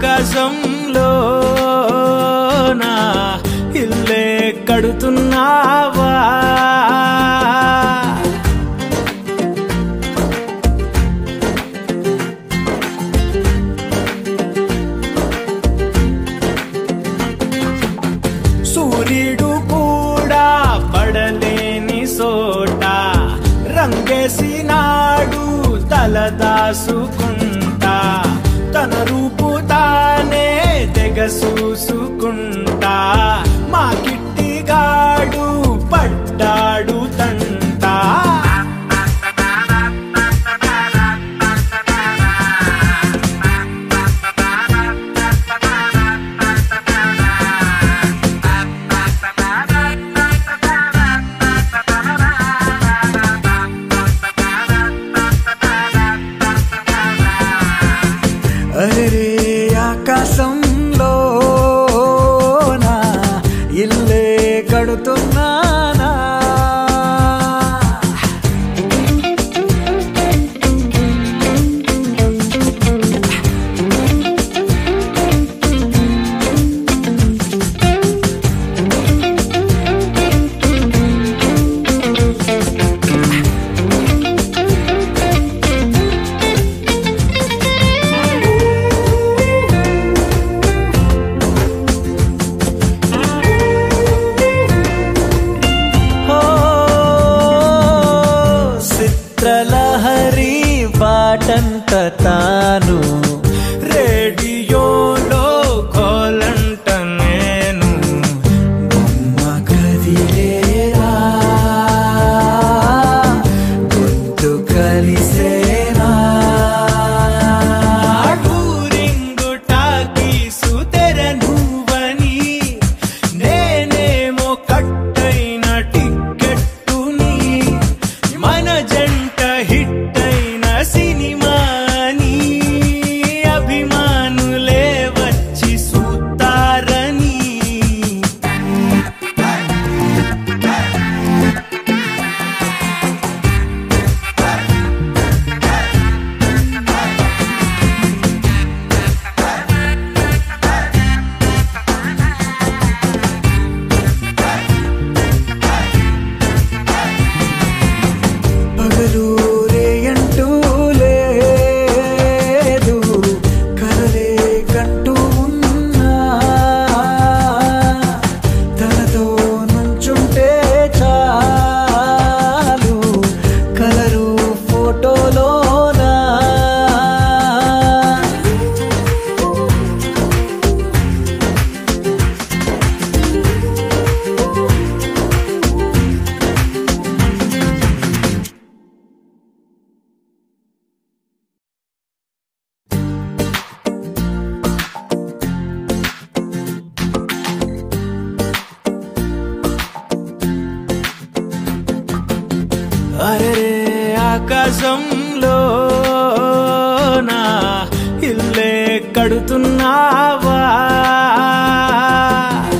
ఆకాశంలో నా ఇల్లే కడుతున్నావా సూర్యుడు కూడా పడలేని సోట రంగేసినాడు తలదాసుకుంటా తన రూపు తానే తెగ చూసుకుంటా మా కిట్టిగాడు పడ్డాడు తంటా అరే ఆకాశంలో నా ఇల్లే కడుతున్నానా చిత్రలహరి పాటంట తాను రేడియోలో కోలంట నేను బొమ్మ కదిలేరా గొంతు కలిసేనా టూరింగు టాకీసు తెర నువ్వని నేనేమో కట్టైన టిక్కెట్టుని మన జంట హిట్ అయిన సినిమాని అభిమానులే వచ్చి చూస్తారని పగలు రేయంటూ లేదు కలలే కంటూ ఉన్నా తనతో నుంచుంటే చాలు కలరు ఫోటోలోనా అరే ఆకాశంలో నా ఇల్లే కడుతున్నావా